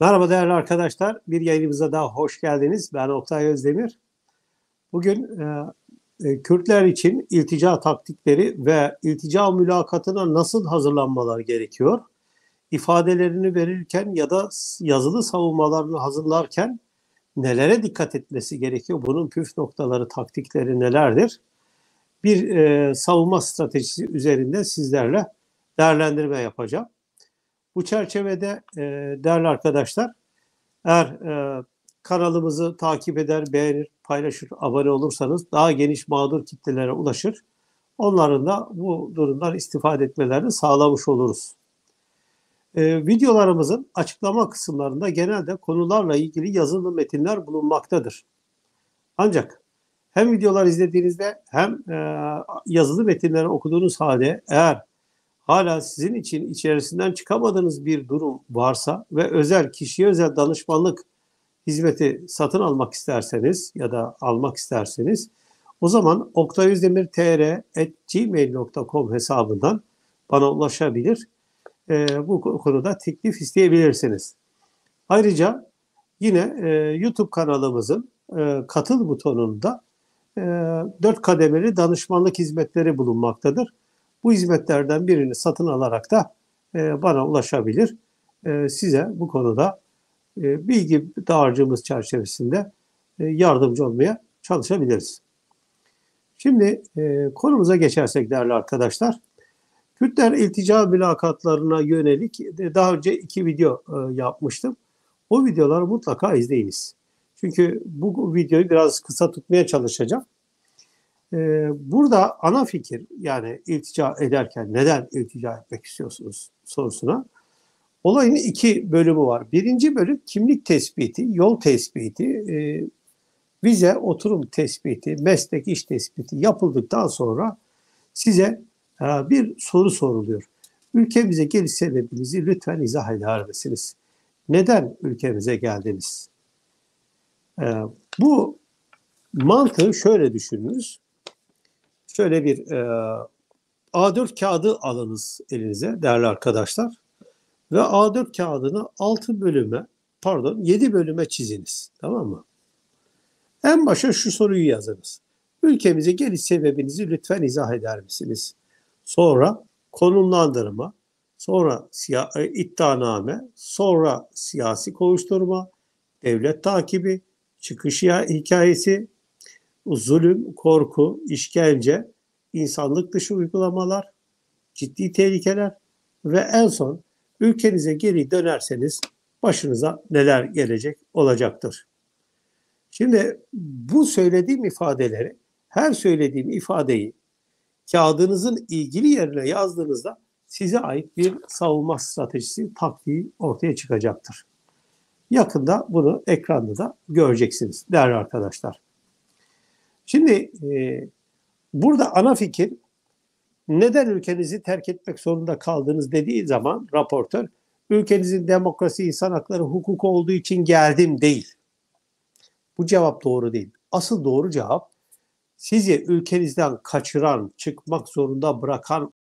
Merhaba değerli arkadaşlar. Bir yayınımıza daha hoş geldiniz. Ben Oktay Özdemir. Bugün Kürtler için iltica taktikleri ve iltica mülakatına nasıl hazırlanmalar gerekiyor? İfadelerini verirken ya da yazılı savunmalarını hazırlarken nelere dikkat etmesi gerekiyor? Bunun püf noktaları, taktikleri nelerdir? Bir savunma stratejisi üzerinde sizlerle değerlendirme yapacağım. Bu çerçevede değerli arkadaşlar, eğer kanalımızı takip eder, beğenir, paylaşır, abone olursanız daha geniş mağdur kitlelere ulaşır. Onların da bu durumdan istifade etmelerini sağlamış oluruz. Videolarımızın açıklama kısımlarında genelde konularla ilgili yazılı metinler bulunmaktadır. Ancak hem videolar izlediğinizde hem yazılı metinleri okuduğunuz halde eğer hala sizin için içerisinden çıkamadığınız bir durum varsa ve kişiye özel danışmanlık hizmeti satın almak isterseniz ya da almak isterseniz o zaman oktayözdemirtr@gmail.com hesabından bana ulaşabilir. Bu konuda teklif isteyebilirsiniz. Ayrıca yine YouTube kanalımızın katıl butonunda 4 kademeli danışmanlık hizmetleri bulunmaktadır. Bu hizmetlerden birini satın alarak da bana ulaşabilir. Size bu konuda bilgi dağarcığımız çerçevesinde yardımcı olmaya çalışabiliriz. Şimdi konumuza geçersek değerli arkadaşlar, Kürtler iltica mülakatlarına yönelik daha önce 2 video yapmıştım. O videoları mutlaka izleyiniz. Çünkü bu videoyu biraz kısa tutmaya çalışacağım. Burada ana fikir, yani iltica ederken neden iltica etmek istiyorsunuz sorusuna, olayın 2 bölümü var. Birinci bölüm kimlik tespiti, yol tespiti, vize, oturum tespiti, meslek, iş tespiti yapıldıktan sonra size bir soru soruluyor. Ülkemize geliş sebebinizi lütfen izah eder misiniz? Neden ülkemize geldiniz? Bu mantığı şöyle düşününüz. Şöyle bir A4 kağıdı alınız elinize değerli arkadaşlar. Ve A4 kağıdını 7 bölüme çiziniz. Tamam mı? En başa şu soruyu yazınız. Ülkemize geliş sebebinizi lütfen izah eder misiniz? Sonra konumlandırma, sonra iddianame, sonra siyasi kovuşturma, devlet takibi, çıkış hikayesi, zulüm, korku, işkence, insanlık dışı uygulamalar, ciddi tehlikeler ve en son ülkenize geri dönerseniz başınıza neler gelecek olacaktır. Şimdi bu söylediğim ifadeleri, her söylediğim ifadeyi kağıdınızın ilgili yerine yazdığınızda size ait bir savunma stratejisi, taktiği ortaya çıkacaktır. Yakında bunu ekranda da göreceksiniz değerli arkadaşlar. Şimdi burada ana fikir, neden ülkenizi terk etmek zorunda kaldınız dediği zaman raportör, ülkenizin demokrasi, insan hakları, hukuk olduğu için geldim değil. Bu cevap doğru değil. Asıl doğru cevap, sizi ülkenizden kaçıran, çıkmak zorunda bırakan